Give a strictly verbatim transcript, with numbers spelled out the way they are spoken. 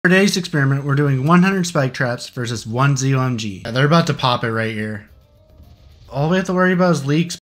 For today's experiment, we're doing one hundred spike traps versus one Z O M G. They're about to pop it right here. All we have to worry about is leaks.